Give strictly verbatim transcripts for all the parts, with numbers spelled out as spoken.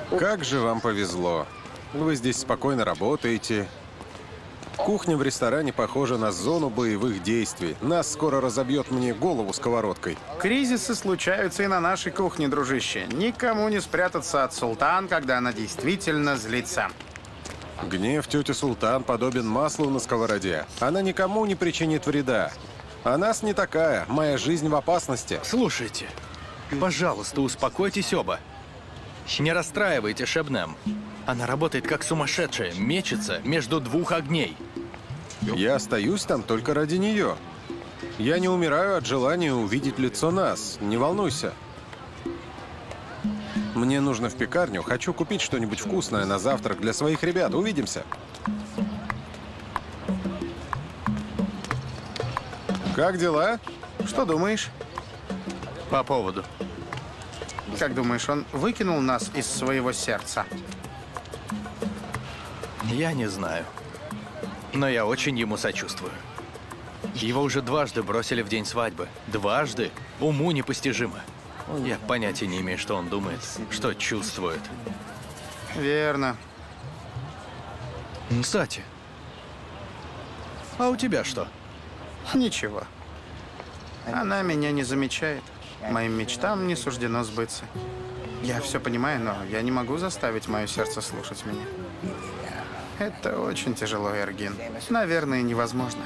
Как же вам повезло. Вы здесь спокойно работаете. Кухня в ресторане похожа на зону боевых действий. Нас скоро разобьет мне голову сковородкой. Кризисы случаются и на нашей кухне, дружище. Никому не спрятаться от Султан, когда она действительно злится. Гнев тети Султан подобен маслу на сковороде. Она никому не причинит вреда. А нас не такая. Моя жизнь в опасности. Слушайте, пожалуйста, успокойтесь оба. Не расстраивайте Шебнем. Она работает как сумасшедшая, мечется между двух огней. Я остаюсь там только ради нее. Я не умираю от желания увидеть лицо нас. Не волнуйся. Мне нужно в пекарню. Хочу купить что-нибудь вкусное на завтрак для своих ребят. Увидимся. Как дела? Что думаешь? По поводу. Как думаешь, он выкинул нас из своего сердца? Я не знаю. Но я очень ему сочувствую. Его уже дважды бросили в день свадьбы. Дважды. Уму непостижимо. Я понятия не имею, что он думает, что чувствует. Верно. Кстати, а у тебя что? Ничего. Она меня не замечает. Моим мечтам не суждено сбыться. Я все понимаю, но я не могу заставить мое сердце слушать меня. Это очень тяжело, Эргин. Наверное, невозможно.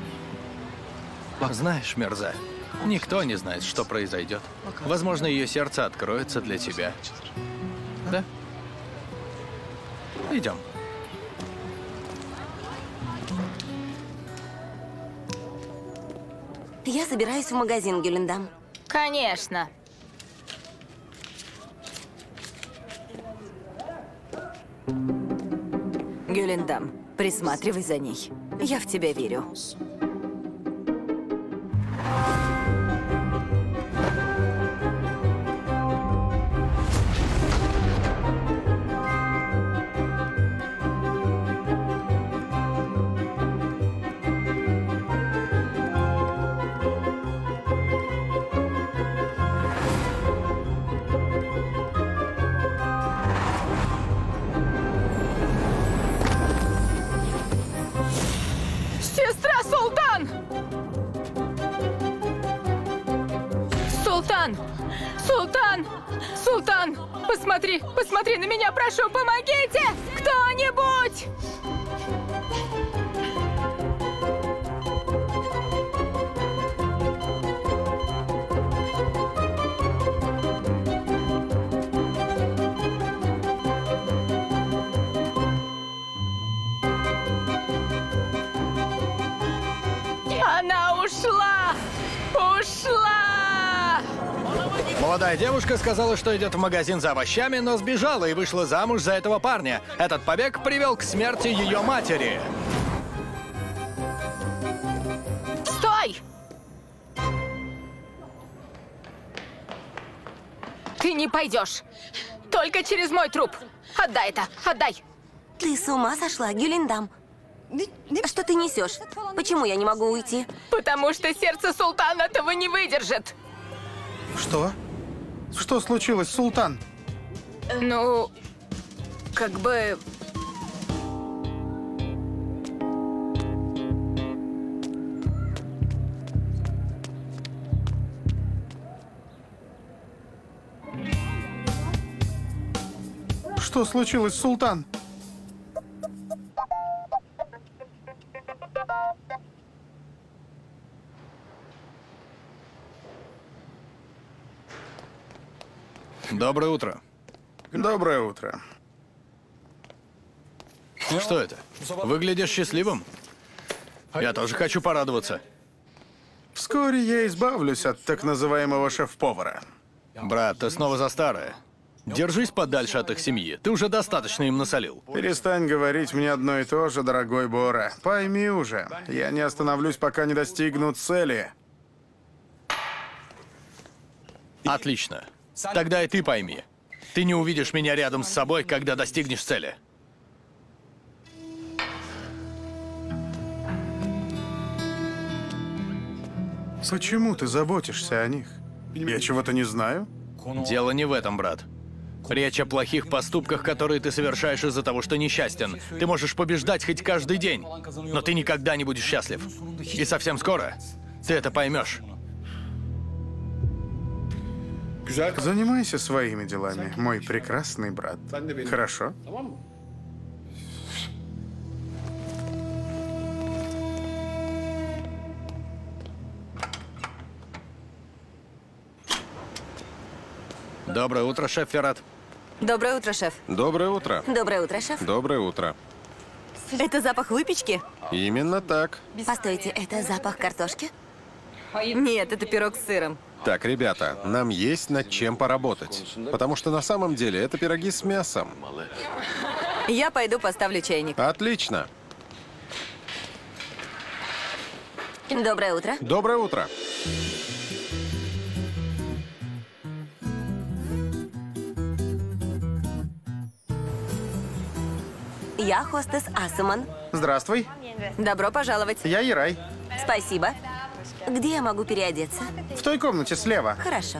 Знаешь, Мирза, никто не знает, что произойдет. Возможно, ее сердце откроется для тебя. Да? Идем. Я собираюсь в магазин, Гюлендам. Конечно. Гюлендам, присматривай за ней. Я в тебя верю. Сестра Султан! Султан! Султан! Султан! Посмотри, посмотри на меня, прошу, помогите! Кто-нибудь! Она ушла! Ушла! Молодая девушка сказала, что идет в магазин за овощами, но сбежала и вышла замуж за этого парня. Этот побег привел к смерти ее матери. Стой! Ты не пойдешь. Только через мой труп. Отдай это, отдай. Ты с ума сошла, Гюлендам? Что ты несешь? Почему я не могу уйти? Потому что сердце Султана этого не выдержит. Что? Что случилось, Султан? Ну, как бы... Что случилось, Султан? Доброе утро. Доброе утро. Что это? Выглядишь счастливым? Я тоже хочу порадоваться. Вскоре я избавлюсь от так называемого шеф-повара. Брат, ты снова за старое. Держись подальше от их семьи. Ты уже достаточно им насолил. Перестань говорить мне одно и то же, дорогой Бора. Пойми уже, я не остановлюсь, пока не достигну цели. Отлично. Тогда и ты пойми. Ты не увидишь меня рядом с собой, когда достигнешь цели. Почему ты заботишься о них? Я чего-то не знаю? Дело не в этом, брат. Речь о плохих поступках, которые ты совершаешь из-за того, что несчастен. Ты можешь побеждать хоть каждый день, но ты никогда не будешь счастлив. И совсем скоро ты это поймешь. Занимайся своими делами, мой прекрасный брат. Хорошо? Доброе утро, шеф Феррат. Доброе утро, шеф. Доброе утро. Доброе утро, шеф. Доброе утро. Это запах выпечки? Именно так. Постойте, это запах картошки? Нет, это пирог с сыром. Так, ребята, нам есть над чем поработать. Потому что на самом деле это пироги с мясом. Я пойду поставлю чайник. Отлично. Доброе утро. Доброе утро. Я хостес Асуман. Здравствуй, Добро пожаловать. я Ирай. Спасибо. Где я могу переодеться? В той комнате слева. Хорошо.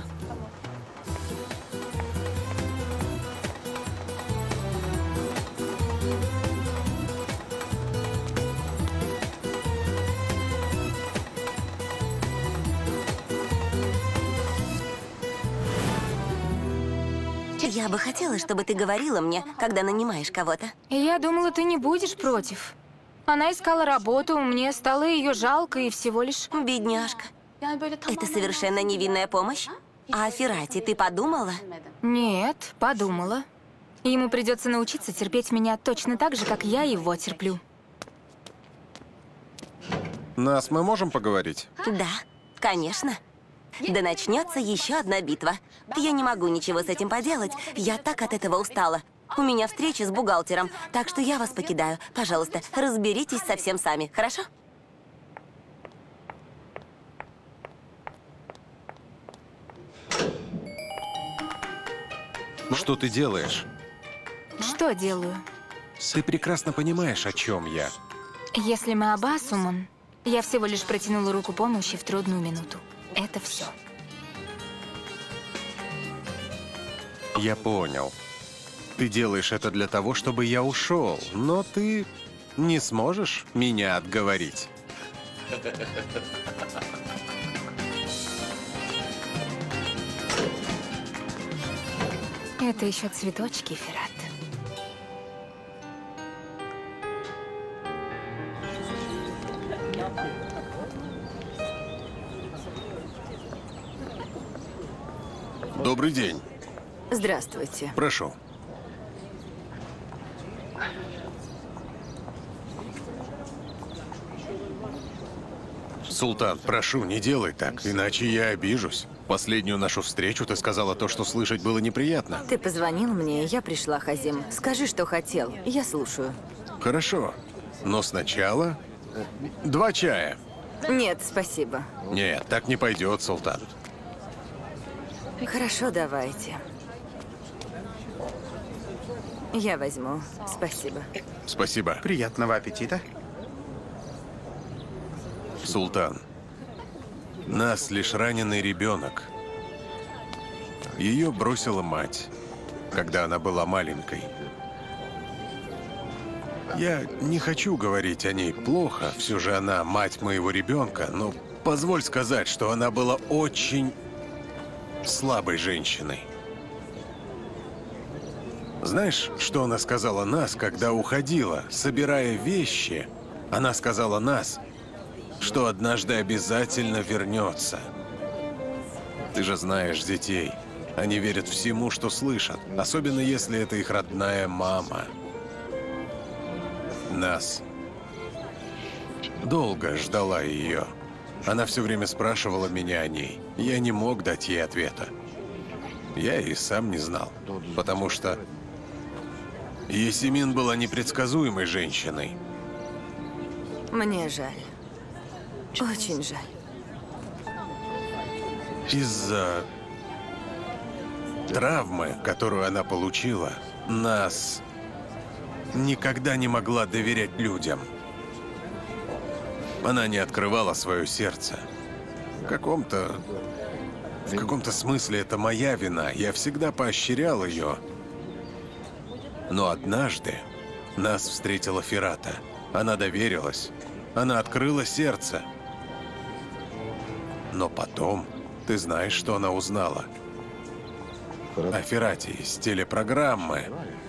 Я бы хотела, чтобы ты говорила мне, когда нанимаешь кого-то. Я думала, ты не будешь против. Она искала работу, мне стало ее жалко и всего лишь... Бедняжка. Это совершенно невинная помощь. А о Феррате ты подумала? Нет, подумала. Ему придется научиться терпеть меня точно так же, как я его терплю. Нас мы можем поговорить? Да, конечно. Да начнется еще одна битва. Я не могу ничего с этим поделать. Я так от этого устала. У меня встреча с бухгалтером, так что я вас покидаю. Пожалуйста, разберитесь совсем сами, хорошо? Что ты делаешь? Что делаю? Ты прекрасно понимаешь, о чем я. Если мы об Асуман, я всего лишь протянула руку помощи в трудную минуту. Это все. Я понял. Ты делаешь это для того, чтобы я ушел, но ты не сможешь меня отговорить. Это еще цветочки, Феррат. Добрый день. Здравствуйте. Прошу. Султан, прошу, не делай так, иначе я обижусь. Последнюю нашу встречу ты сказала то, что слышать было неприятно. Ты позвонил мне, и я пришла, Хазим. Скажи, что хотел. Я слушаю. Хорошо, но сначала два чая. Нет, спасибо. Нет, так не пойдет, Султан. Хорошо, давайте. Я возьму. Спасибо. Спасибо. Приятного аппетита. Султан, нас лишь раненый ребенок. Ее бросила мать, когда она была маленькой. Я не хочу говорить о ней плохо, все же она мать моего ребенка, но позволь сказать, что она была очень слабой женщиной. Знаешь, что она сказала нас, когда уходила, собирая вещи? Она сказала нас, что однажды обязательно вернется. Ты же знаешь детей. Они верят всему, что слышат, особенно если это их родная мама. Нас долго ждала ее. Она все время спрашивала меня о ней. Я не мог дать ей ответа. Я и сам не знал, потому что Есемин была непредсказуемой женщиной. Мне жаль. Очень жаль. Из-за травмы, которую она получила, нас никогда не могла доверять людям. Она не открывала свое сердце. В каком-то... В каком-то смысле это моя вина. Я всегда поощрял ее, Но однажды нас встретила Ферата. Она доверилась. Она открыла сердце. Но потом, ты знаешь, что она узнала? О Ферате из телепрограммы.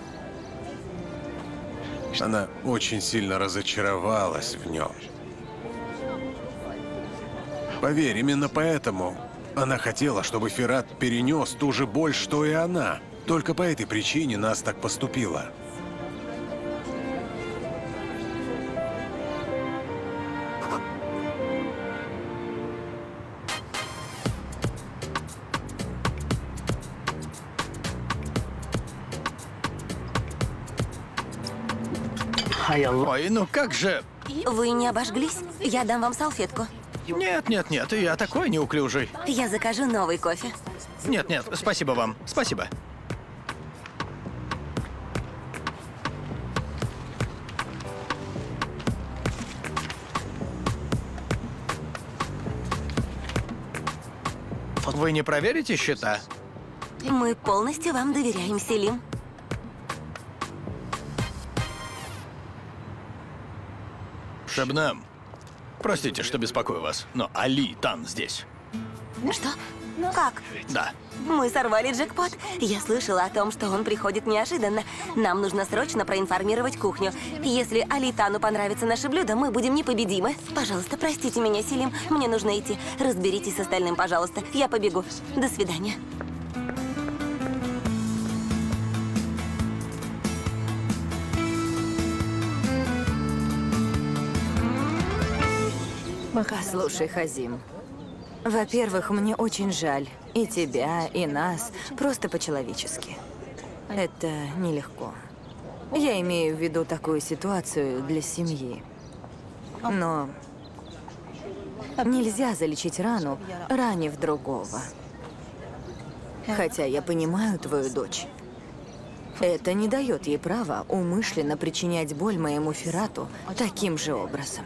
Она очень сильно разочаровалась в нем. Поверь, именно поэтому она хотела, чтобы Ферат перенес ту же боль, что и она. Только по этой причине нас так поступила. Ой, ну как же... Вы не обожглись? Я дам вам салфетку. Нет, нет, нет, я такой неуклюжий. Я закажу новый кофе. Нет, нет, спасибо вам, спасибо. Вы не проверите счета? Мы полностью вам доверяем, Селим. Шебнем, простите, что беспокою вас, но Али Тан здесь. Что? Как? Да. Мы сорвали джекпот. Я слышала о том, что он приходит неожиданно. Нам нужно срочно проинформировать кухню. Если Алитану понравится наше блюдо, мы будем непобедимы. Пожалуйста, простите меня, Селим. Мне нужно идти. Разберитесь с остальным, пожалуйста. Я побегу. До свидания. Послушай, Хазим. Во-первых, мне очень жаль. И тебя, и нас. Просто по-человечески. Это нелегко. Я имею в виду такую ситуацию для семьи. Но нельзя залечить рану, ранив другого. Хотя я понимаю твою дочь. Это не дает ей права умышленно причинять боль моему Ферату таким же образом.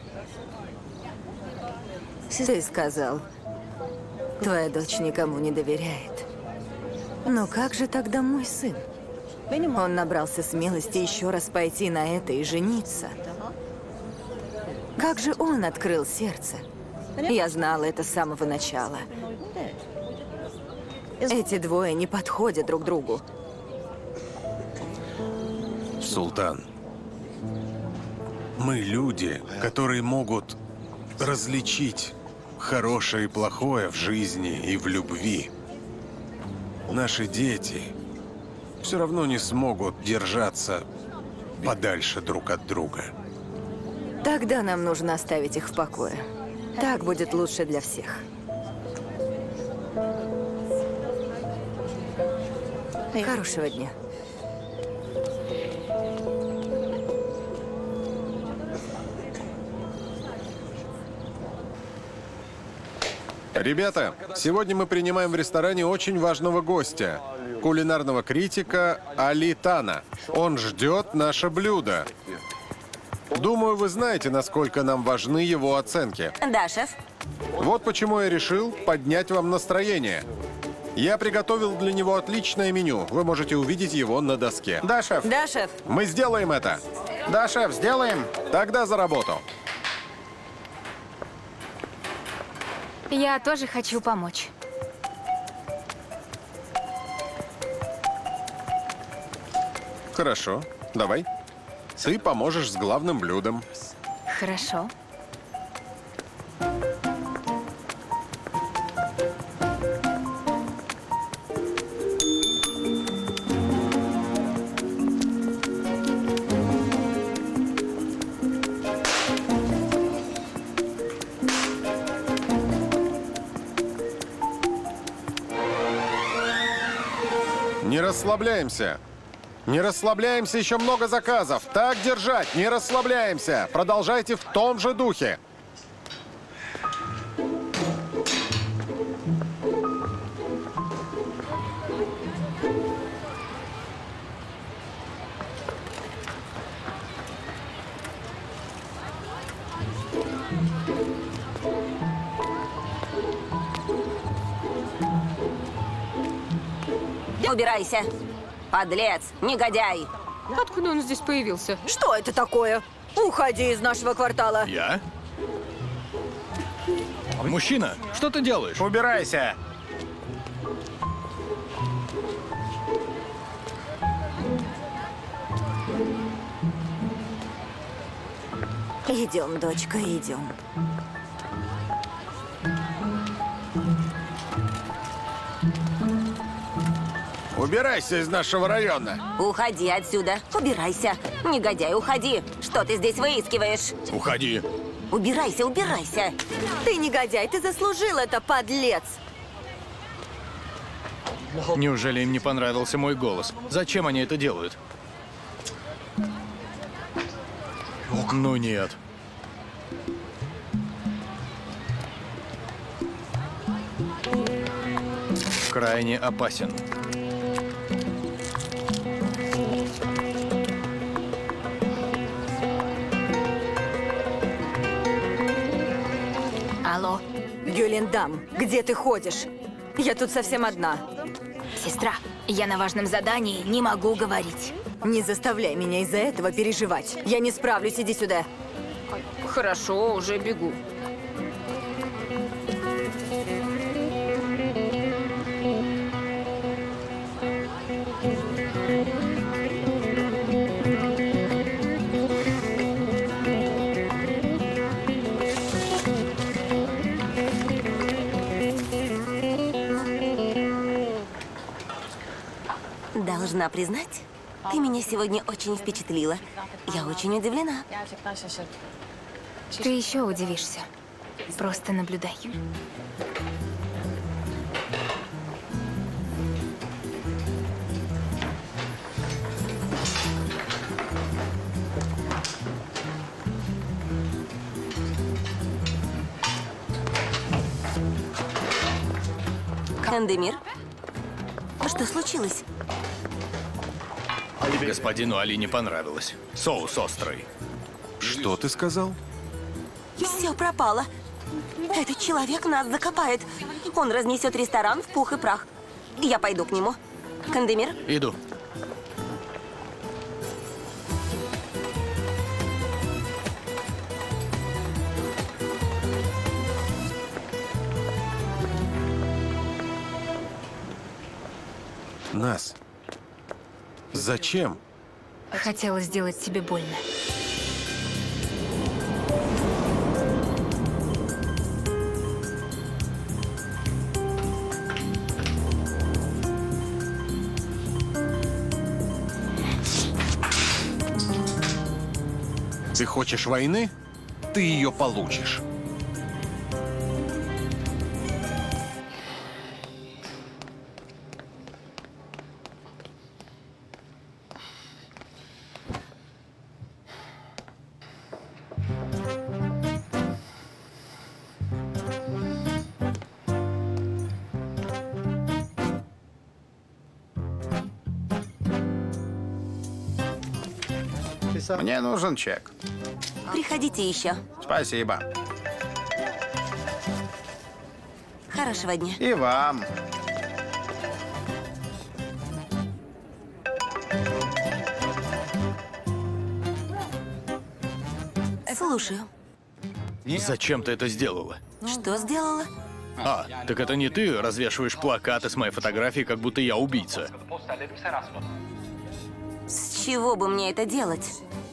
Ты сказал, твоя дочь никому не доверяет. Но как же тогда мой сын? Он набрался смелости еще раз пойти на это и жениться. Как же он открыл сердце? Я знала это с самого начала. Эти двое не подходят друг другу. Султан, мы люди, которые могут различить хорошее и плохое в жизни и в любви. Наши дети все равно не смогут держаться подальше друг от друга. Тогда нам нужно оставить их в покое. Так будет лучше для всех. Хорошего дня. Ребята, сегодня мы принимаем в ресторане очень важного гостя. Кулинарного критика Али Тана. Он ждет наше блюдо. Думаю, вы знаете, насколько нам важны его оценки. Да, шеф. Вот почему я решил поднять вам настроение. Я приготовил для него отличное меню. Вы можете увидеть его на доске. Да, шеф. Да, шеф. Мы сделаем это. Да, шеф, сделаем. Тогда за работу. Я тоже хочу помочь. Хорошо, давай. Ты поможешь с главным блюдом. Хорошо. Не расслабляемся. Не расслабляемся, еще много заказов. Так держать, не расслабляемся. Продолжайте в том же духе. Убирайся. Подлец, негодяй! Откуда он здесь появился? Что это такое? Уходи из нашего квартала. Я? Мужчина, что ты делаешь? Убирайся! Идем, дочка, идем. Убирайся из нашего района. Уходи отсюда. Убирайся. Негодяй, уходи. Что ты здесь выискиваешь? Уходи. Убирайся, убирайся. Ты негодяй, ты заслужил это, подлец. Неужели им не понравился мой голос? Зачем они это делают? Ну нет. Крайне опасен. Алло, Гюлендам, где ты ходишь? Я тут совсем одна. сестра, я на важном задании, не могу говорить. Не заставляй меня из-за этого переживать. Я не справлюсь, иди сюда. Хорошо, уже бегу. Должна признать, ты меня сегодня очень впечатлила. Я очень удивлена. Ты еще удивишься. Просто наблюдай. Кандемир, что случилось? Господину Али не понравилось. Соус острый. Что ты сказал? Все пропало. Этот человек нас закопает. Он разнесет ресторан в пух и прах. Я пойду к нему. Кандемир, Иду. Нас. Зачем? Хотела сделать тебе больно. Ты хочешь войны? Ты ее получишь. Мне нужен чек. приходите еще. Спасибо. Хорошего дня. И вам. Слушаю. Зачем ты это сделала? Что сделала? А, так это не ты развешиваешь плакаты с моей фотографией, как будто я убийца. С чего бы мне это делать?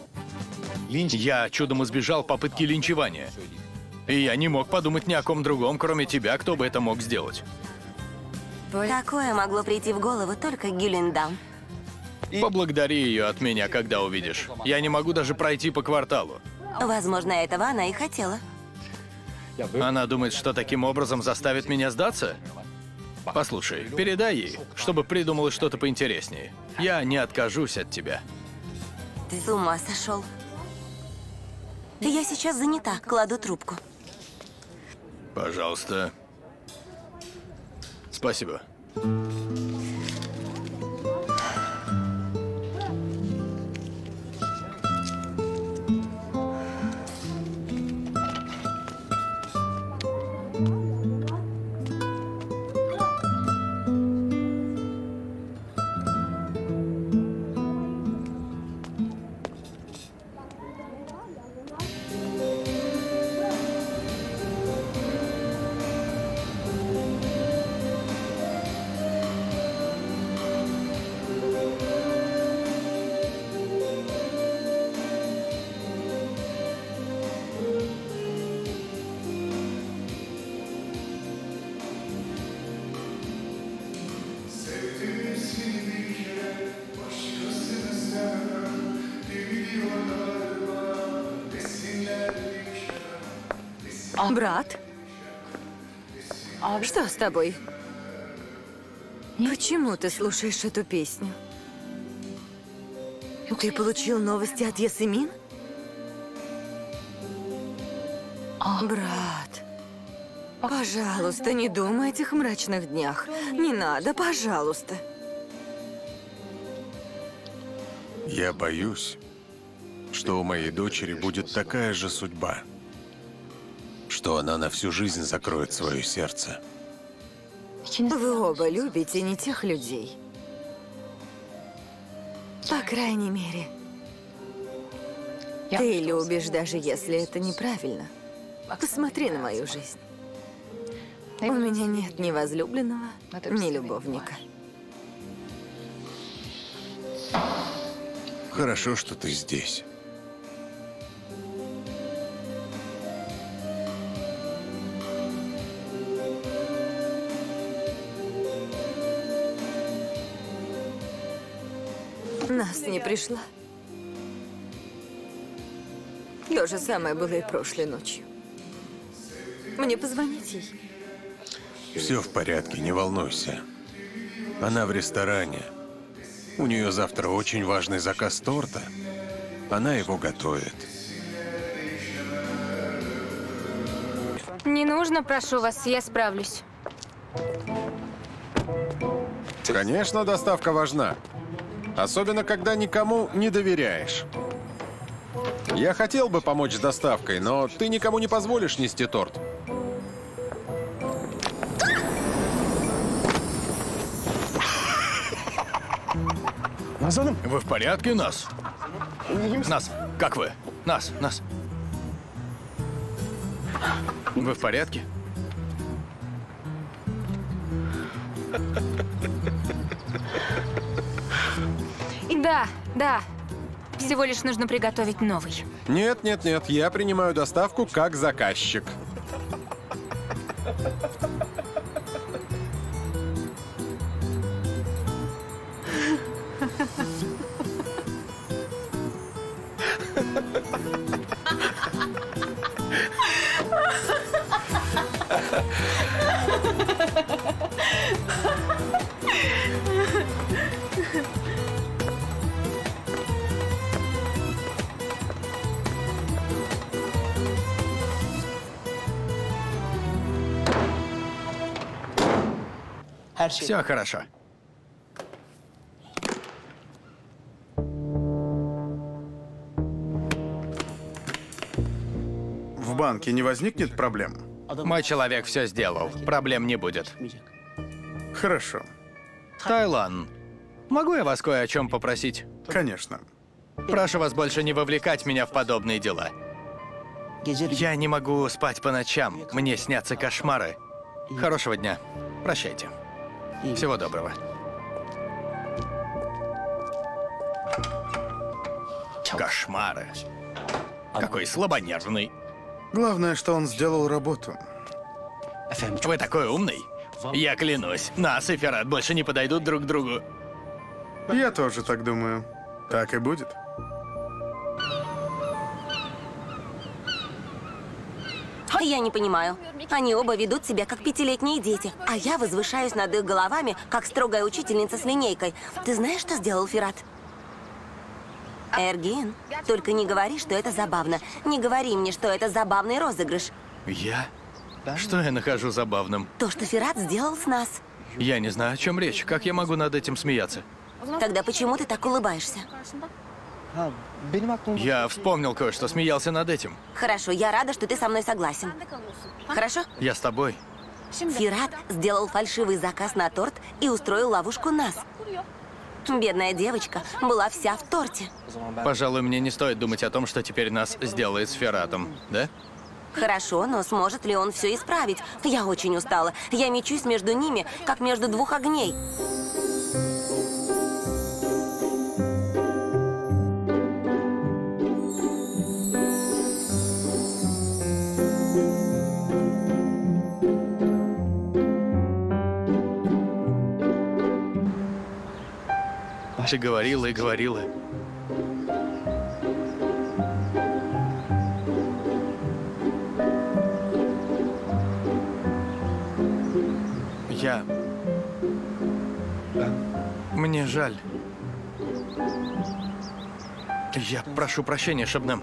Я чудом избежал попытки линчевания. И я не мог подумать ни о ком другом, кроме тебя, кто бы это мог сделать. Такое могло прийти в голову только Гюлендам. Поблагодари ее от меня, когда увидишь. Я не могу даже пройти по кварталу. Возможно, этого она и хотела. Она думает, что таким образом заставит меня сдаться? Послушай, передай ей, чтобы придумала что-то поинтереснее. Я не откажусь от тебя. Ты с ума сошел. Я сейчас занята, кладу трубку. Пожалуйста. Спасибо. Брат? Что с тобой? Почему ты слушаешь эту песню? Ты получил новости от Ясемин? Брат, пожалуйста, не думай о этих мрачных днях. Не надо, пожалуйста. Я боюсь, что у моей дочери будет такая же судьба, что она на всю жизнь закроет свое сердце. Вы оба любите не тех людей. По крайней мере, ты любишь, даже если это неправильно. Посмотри на мою жизнь. У меня нет ни возлюбленного, ни любовника. Хорошо, что ты здесь. Нас не пришла. То же самое было и прошлой ночью. Мне позвонить ей? Все в порядке, не волнуйся. Она в ресторане. У нее завтра очень важный заказ торта. Она его готовит. Не нужно, прошу вас, я справлюсь. Конечно, доставка важна. Особенно, когда никому не доверяешь. Я хотел бы помочь с доставкой, но ты никому не позволишь нести торт. Вы в порядке, Нас? Нас, как вы? Нас, Нас. Вы в порядке? Да, да. Всего лишь нужно приготовить новый. Нет, нет, нет, я принимаю доставку как заказчик. Все хорошо. В банке не возникнет проблем? Мой человек все сделал. Проблем не будет. Хорошо, Тайлан, могу я вас кое о чем попросить? конечно. Прошу вас больше не вовлекать меня в подобные дела. Я не могу спать по ночам. Мне снятся кошмары. Хорошего дня. Прощайте. Всего доброго. Кошмары. Какой слабонервный. Главное, что он сделал работу. Вы такой умный. Я клянусь, Нас и Ферат больше не подойдут друг к другу. Я тоже так думаю. Так и будет. Я не понимаю. Они оба ведут себя как пятилетние дети, а я возвышаюсь над их головами, как строгая учительница с линейкой. Ты знаешь, что сделал Ферат? Эргин, только не говори, что это забавно. Не говори мне, что это забавный розыгрыш. Я? Что я нахожу забавным? То, что Ферат сделал с нас. Я не знаю, о чем речь. Как я могу над этим смеяться? Тогда почему ты так улыбаешься? Я вспомнил кое-что, смеялся над этим. Хорошо, я рада, что ты со мной согласен. Хорошо? Я с тобой. Ферат сделал фальшивый заказ на торт и устроил ловушку Нас. Бедная девочка была вся в торте. Пожалуй, мне не стоит думать о том, что теперь Нас сделает с Фератом, да? Хорошо, но сможет ли он все исправить? Я очень устала. Я мечусь между ними, как между двух огней. Ты говорила и говорила. жаль. Я прошу прощения, Шебнем.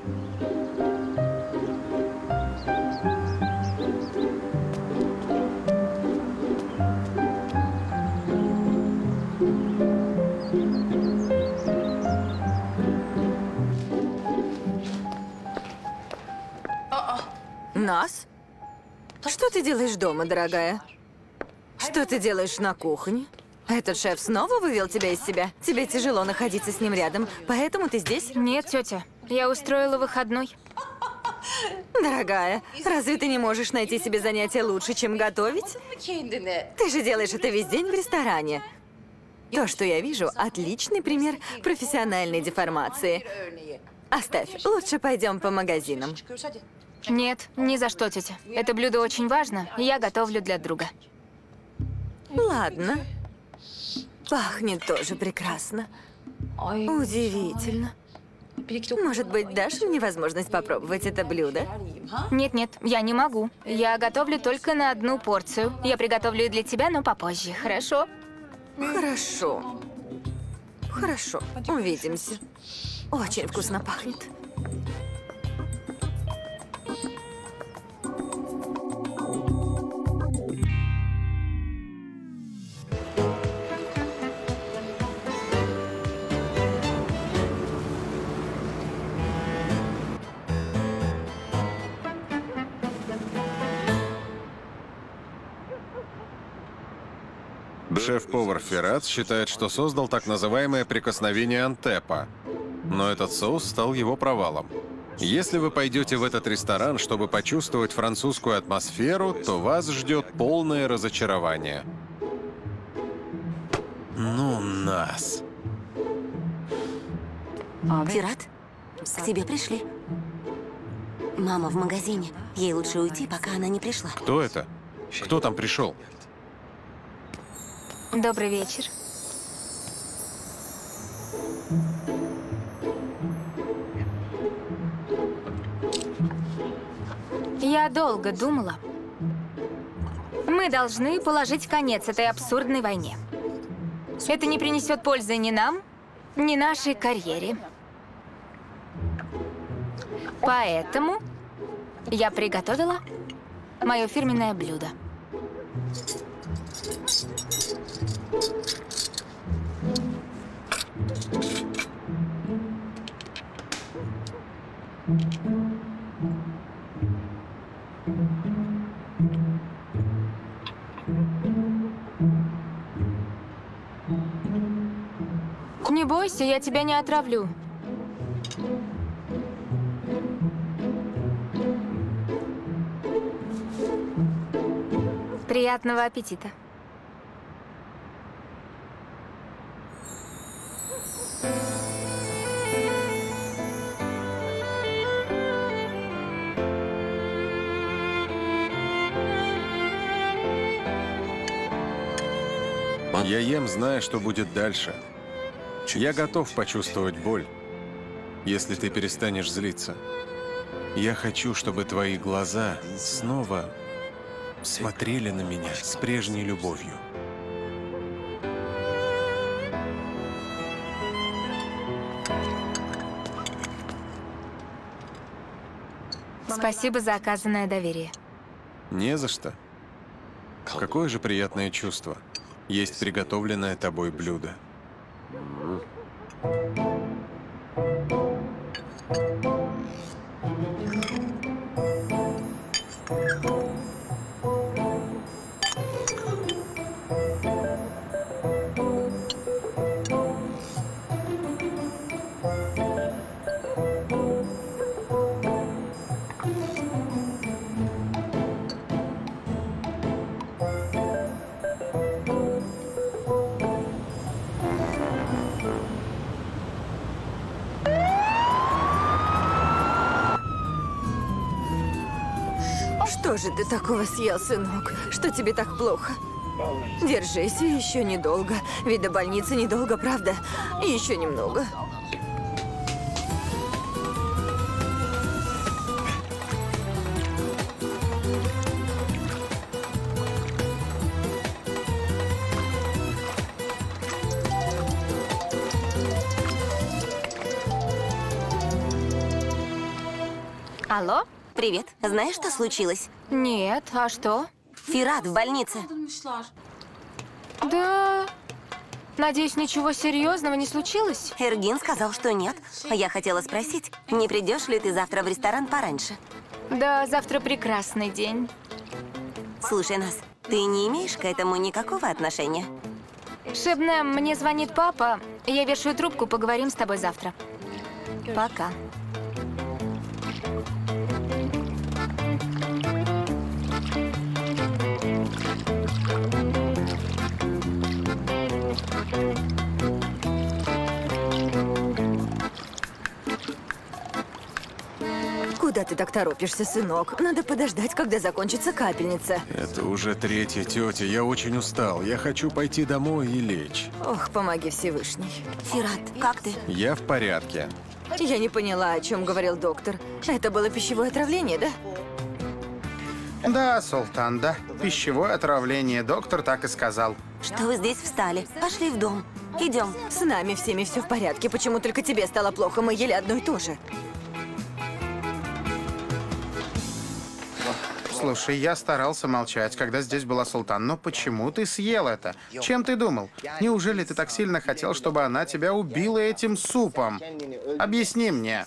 Нас? Что ты делаешь дома, дорогая? Что ты делаешь на кухне? Этот шеф снова вывел тебя из себя? Тебе тяжело находиться с ним рядом, поэтому ты здесь? Нет, тетя, я устроила выходной. Дорогая, разве ты не можешь найти себе занятие лучше, чем готовить? Ты же делаешь это весь день в ресторане. То, что я вижу, отличный пример профессиональной деформации. Оставь, лучше пойдем по магазинам. Нет, ни за что, тетя. Это блюдо очень важно, и я готовлю для друга. Ладно. Пахнет тоже прекрасно. Удивительно. Может быть, дашь мне возможность попробовать это блюдо? Нет-нет, я не могу. Я готовлю только на одну порцию. Я приготовлю и для тебя, но попозже, хорошо? Хорошо. Хорошо, увидимся. Очень вкусно пахнет. Шеф-повар Феррац считает, что создал так называемое прикосновение Антепа. Но этот соус стал его провалом. Если вы пойдете в этот ресторан, чтобы почувствовать французскую атмосферу, то вас ждет полное разочарование. Ну, нас. Феррат, к тебе пришли. Мама в магазине. Ей лучше уйти, пока она не пришла. Кто это? Кто там пришел? Добрый вечер. Я долго думала. Мы должны положить конец этой абсурдной войне. Это не принесет пользы ни нам, ни нашей карьере. Поэтому я приготовила мое фирменное блюдо. Не бойся, я тебя не отравлю. Приятного аппетита. Я ем, зная, что будет дальше. Я готов почувствовать боль, если ты перестанешь злиться. Я хочу, чтобы твои глаза снова смотрели на меня с прежней любовью. Спасибо за оказанное доверие. Не за что. Какое же приятное чувство. Есть приготовленное тобой блюдо. Что же ты такого съел, сынок? Что тебе так плохо? Держись, еще недолго. Ведь до больницы недолго, правда? Еще немного. Алло? Привет. Знаешь, что случилось? Нет, а что? Фират в больнице. Да... Надеюсь, ничего серьезного не случилось? Эргин сказал, что нет. Я хотела спросить, не придешь ли ты завтра в ресторан пораньше? Да, завтра прекрасный день. Слушай нас, ты не имеешь к этому никакого отношения? Шебнем, мне звонит папа. Я вешаю трубку, поговорим с тобой завтра. Пока. Куда ты так торопишься, сынок? Надо подождать, когда закончится капельница. Это уже третья тетя. Я очень устал. Я хочу пойти домой и лечь. Ох, помоги Всевышний. Фират, как ты? Я в порядке. Я не поняла, о чем говорил доктор. Это было пищевое отравление, да? Да, Султан, да. Пищевое отравление, доктор так и сказал. Что вы здесь встали? Пошли в дом. Идем. С нами всеми все в порядке. Почему только тебе стало плохо? Мы ели одно и то же. Слушай, я старался молчать, когда здесь была Султан, но почему ты съел это? Чем ты думал? Неужели ты так сильно хотел, чтобы она тебя убила этим супом? Объясни мне.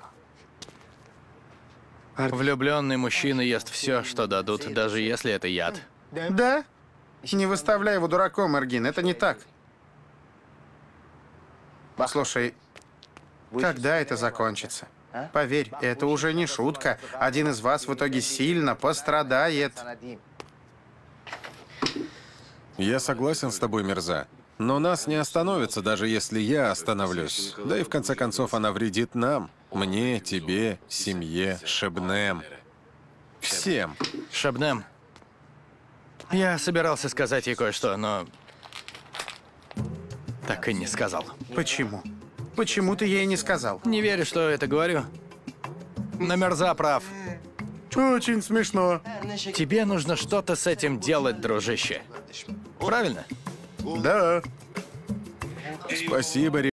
Влюбленный мужчина ест все, что дадут, даже если это яд. Да? Не выставляй его дураком, Эргин, это не так. Слушай, когда это закончится? Поверь, это уже не шутка. Один из вас в итоге сильно пострадает. Я согласен с тобой, Мирза. Но нас не остановится, даже если я остановлюсь. Да и в конце концов она вредит нам. Мне, тебе, семье, Шебнем. Всем. Шебнем, я собирался сказать ей кое-что, но так и не сказал. Почему? Почему ты ей не сказал? Не верю, что это говорю. Но Мирза прав. Очень смешно. Тебе нужно что-то с этим делать, дружище. Правильно? Да. Спасибо, ребята.